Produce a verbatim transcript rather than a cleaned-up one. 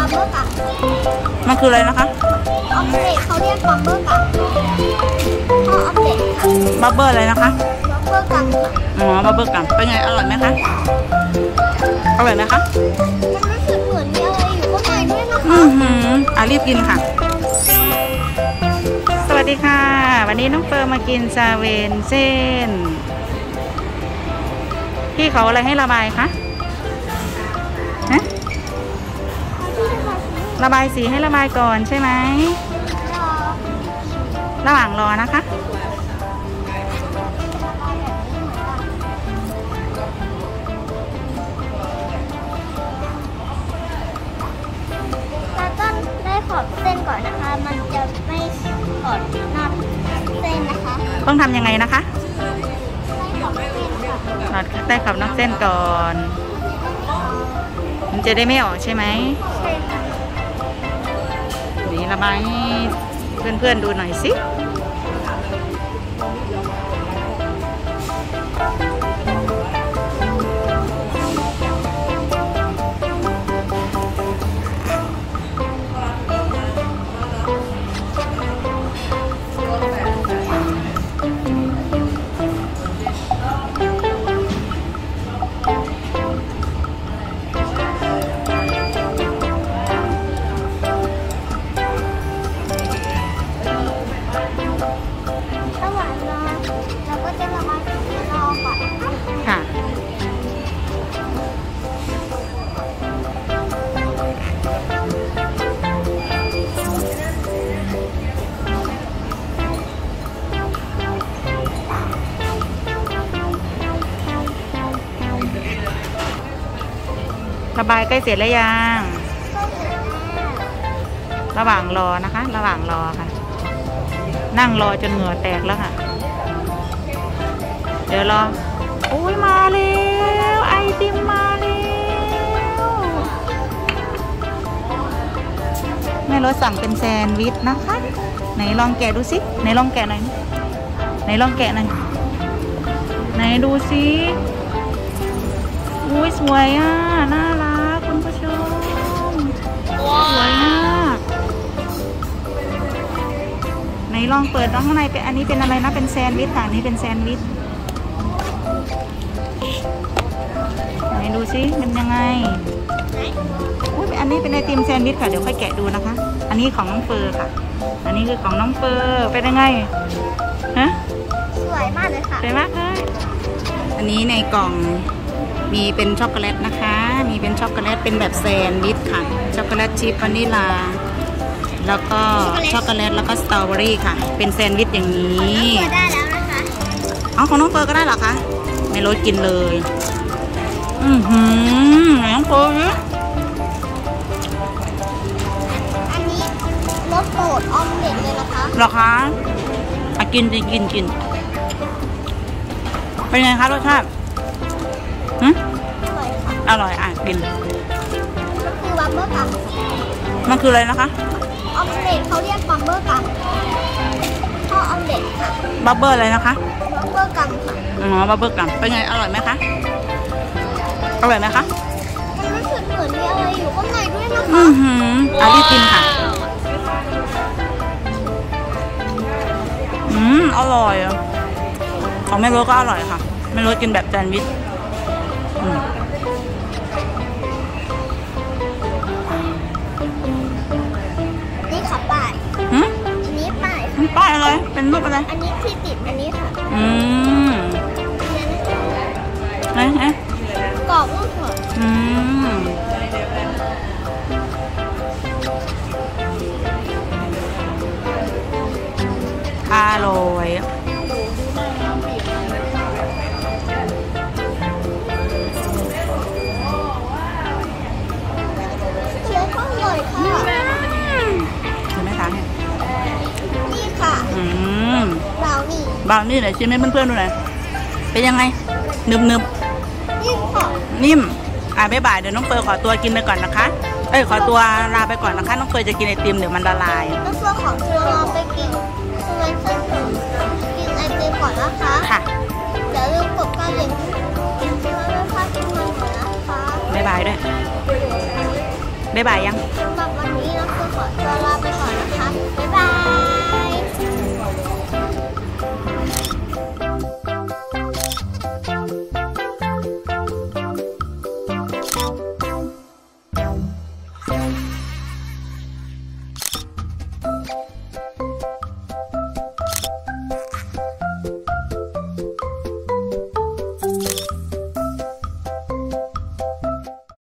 เบอร์กัมมันคืออะไรนะคะออมเล็ตเขาเรียกบับเบอร์กัมข้าวออมเล็ตบับเบิ้ลอะไรนะคะบับเบอร์กัมอ๋อบับเบิ้ลกัมเป็นไงอร่อยไหมคะอร่อยไหมคะมันรู้สึกเหมือนมีอะไรอยู่ข้างในด้วยนะคะอือหืออ่ะรีบกินค่ะสวัสดีค่ะวันนี้น้องเฟิร์มมากินซาเวนเส้นพี่เขาอะไรให้ระบายคะฮะระบายสีให้ระบายก่อนใช่ไหมระหว่างรอนะคะแล้วก็ได้ขอบเส้นก่อนนะคะมันจะไม่ขอดนอกเส้นนะคะต้องทำยังไงนะคะได้ขอบนอกเส้นก่อนมันจะได้ไม่ออกใช่ไหมใช่ค่ะนี่ระบายให้เพื่อนๆดูหน่อยสิระบายใกล้เสร็จแล้วยังระหว่างรอนะคะระหว่างรอค่ะนั่งรอจนเหงื่อแตกแล้วค่ะเดี๋ยวรออุ้ยมาแล้วไอติมมาแล้วแม่รถสั่งเป็นแซนด์วิชนะคะไหนลองแกะดูสิไหนลองแกะหน่อยไหนลองแกะหน่อยไหนดูสิอุ้ยสวยอ่ะน่ารักคุณผู้ชมสวยมากไหนลองเปิดข้างในเป็นอันนี้เป็นอะไรนะเป็นแซนด์วิชค่ะนี่เป็นแซนด์วิชไหนดูสิเป็นยังไงอุ้ยอันนี้เป็นไอติมแซนด์วิชค่ะเดี๋ยวค่อยแกะดูนะคะอันนี้ของน้องเฟอร์ค่ะอันนี้คือของน้องเฟอร์เป็นยังไงฮะสวยมากเลยค่ะสวยมากเลยอันนี้ในกล่องมีเป็นช็อกโกแลตนะคะมีเป็นช็อกโกแลตเป็นแบบแซนด์วิชค่ะช็อกโกแลตชิพวานิลาแล้วก็ช็อกโกแลตแล้วก็สตรอเบอรี่ค่ะเป็นแซนด์วิชอย่างนี้ได้แล้วนะคะเอาของน้องเฟิร์ก็ได้เหรอคะไม่ลดกินเลยอือหือน้องเฟิร์อันนี้รสโปรดออมเล็ตเลยนะคะหรอคะอ่ะกินกินกินกินเป็นไงคะรสชาติอร่อยอ่ะกินก็คือบับเบิ้ลกัมมันคืออะไรนะคะออมเล็ตเขาเรียกบับเบิ้ลกัมข้าวออมเล็ตค่ะบับเบิ้ลอะไรนะคะบับเบิ้ลกัมค่ะอ๋อบับเบิ้ลกัมเป็นไงอร่อยไหมคะอร่อยไหมคะมันรู้สึกเหมือนมีอะไรอยู่ข้างในด้วยนะคะอือหืออ่ะรีบกินค่ะอืมอร่อยอ่ะของแม่รสก็อร่อยค่ะแม่รสกินแบบแซนด์วิชนี่ค่ะป้ายหืมอันนี้ป้ายค่ะป้ายอะไรเป็นรูปอะไรอันนี้ที่ติดอันนี้ค่ะอืมเอ๊ะเอ๊ะกรอบรูปหัวอืมอร่อยบราวนี่หน่อยชิมให้เพื่อนๆดูหน่อยเป็นยังไงนึบนึบนิ่มค่ะนิ่มอ่ะบ๊ายบายเดี๋ยวน้องเฟิร์ขอตัวกินไปก่อนนะคะเอ้ยขอตัวลาไปก่อนนะคะน้องเฟิร์จะกินไอติมเดี๋ยวมันละลายน้องเฟิร์ขอตัวลาไปกินไอติมกินไอติมก่อนนะคะค่ะอย่าลืมกดกระดิ่งเพื่อไม่พลาดคลิปใหม่ๆนะคะบ๊ายบายด้วยบ๊ายบายยังบ๊ายตัวลาไป